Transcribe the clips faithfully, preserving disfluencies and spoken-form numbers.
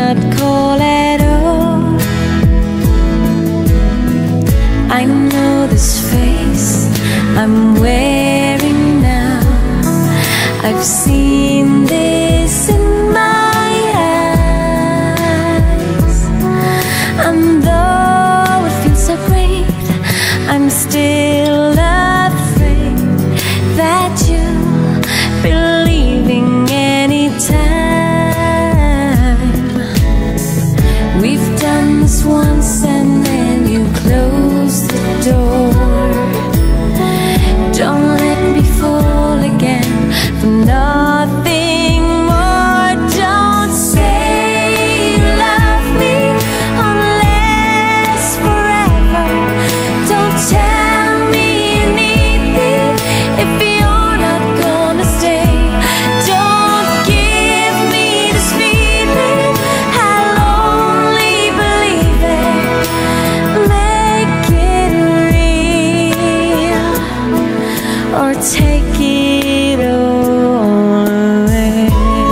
cannot call at all. I know this face I'm wearing now. I've seen this in my eyes, and though it feels so great, I'm still afraid that you'll be leaving anytime. We've done this once and then you close the door. Don't let me fall again for nothing more. Don't say you love me unless forever. Don't tell me you need me if you're not gonna stay. Don't give me this feeling, I'll only believe it. Make it real or take it all away.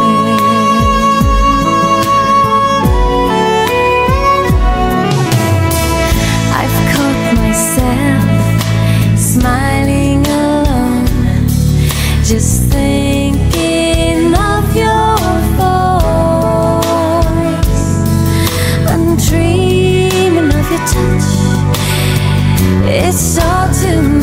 I've caught myself smiling alone, just thinking of your voice. I'm dreaming of your touch, it's all too much.